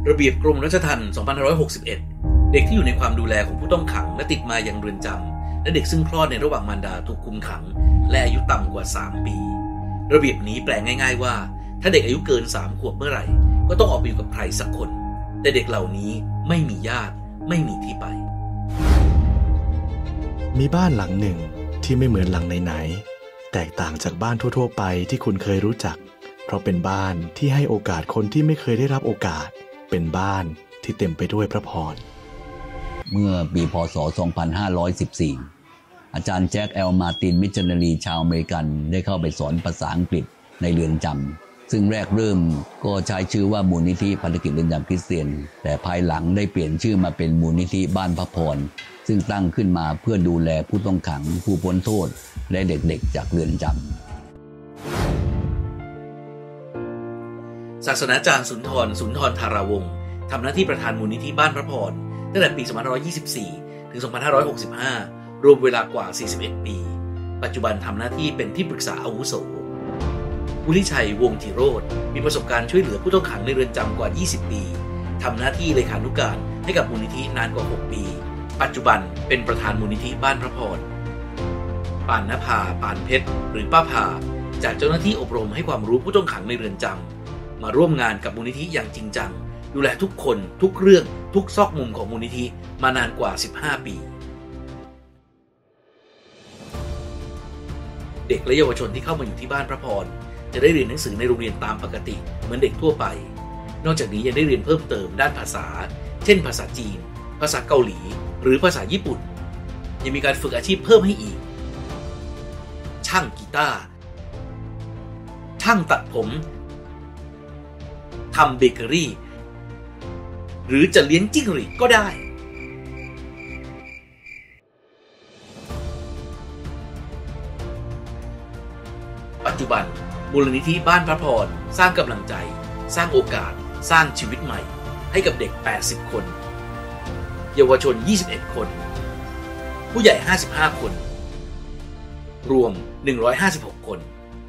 ระเบียบกรมราชทัณฑ์ 2561 เด็กที่อยู่ในความดูแลของผู้ต้องขังและติดมายังเรือนจำและเด็กซึ่งคลอดในระหว่างมารดาถูกคุมขังและอายุต่ำกว่า 3 ปี ระเบียบนี้แปลง่ายๆว่าถ้าเด็กอายุเกิน 3 ขวบเมื่อไหร่ก็ต้องออกไปอยู่กับใครสักคนแต่เด็กเหล่านี้ไม่มีญาติไม่มีที่ไปมีบ้านหลังหนึ่งที่ไม่เหมือนหลังไหนๆแตกต่างจากบ้านทั่วๆไปที่คุณเคยรู้จักเพราะเป็นบ้านที่ให้โอกาสคนที่ไม่เคยได้รับโอกาสเป็นบ้านที่เต็มไปด้วยพระพรเมื่อปีพ.ศ. 2514 อาจารย์แจ็คแอลมาร์ตินมิชชันนารีชาวอเมริกันได้เข้าไปสอนภาษาอังกฤษในเรือนจำซึ่งแรกเริ่มก็ใช้ชื่อว่ามูลนิธิภารกิจเรือนจำคริสเตียนแต่ภายหลังได้เปลี่ยนชื่อมาเป็นมูลนิธิบ้านพระพรซึ่งตั้งขึ้นมาเพื่อดูแลผู้ต้องขังผู้พ้นโทษและเด็กๆจากเรือนจำศาสนาจารย์สุนทรธาราวงศ์ทำหน้าที่ประธานมูลนิธิบ้านพระพรตั้งแต่ปี 2524 ถึง 2565 รวมเวลากว่า 41 ปี ปัจจุบันทำหน้าที่เป็นที่ปรึกษาอาวุโสวุฒิชัยวงศ์ธีโรจน์มีประสบการณ์ช่วยเหลือผู้ต้องขังในเรือนจำกว่า 20 ปีทำหน้าที่เลขานุการให้กับมูลนิธินานกว่า 6 ปี ปัจจุบันเป็นประธานมูลนิธิบ้านพระพรปานณภา ปานเพชรหรือป้าพาจากเจ้าหน้าที่อบรมให้ความรู้ผู้ต้องขังในเรือนจำมาร่วมงานกับมูลนิธิอย่างจริงจังดูแลทุกคนทุกเรื่องทุกซอกมุมของมูลนิธิมานานกว่า 15 ปีเด็กและเยาวชนที่เข้ามาอยู่ที่บ้านพระพรจะได้เรียนหนังสือในโรงเรียนตามปกติเหมือนเด็กทั่วไปนอกจากนี้ยังได้เรียนเพิ่มเติมด้านภาษาเช่นภาษาจีนภาษาเกาหลีหรือภาษาญี่ปุ่นยังมีการฝึกอาชีพเพิ่มให้อีกช่างกีตาร์ช่างตัดผมทำเบเกอรี่หรือจะเลี้ยงจิ้งหรีดก็ได้ปัจจุบันมูลนิธิบ้านพระพรสร้างกำลังใจสร้างโอกาสสร้างชีวิตใหม่ให้กับเด็ก80คนเยาวชน21คนผู้ใหญ่55คนรวม156คน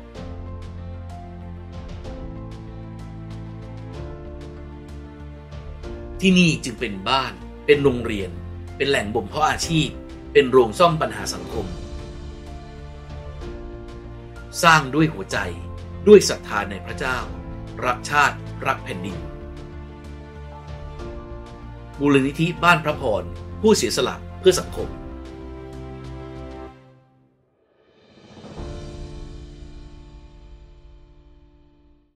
ที่นี่จึงเป็นบ้านเป็นโรงเรียนเป็นแหล่งบ่มเพาะอาชีพเป็นโรงซ่อมปัญหาสังคมสร้างด้วยหัวใจด้วยศรัทธาในพระเจ้ารักชาติรักแผ่นดินมูลนิธิบ้านพระพรผู้เสียสละเพื่อสังคม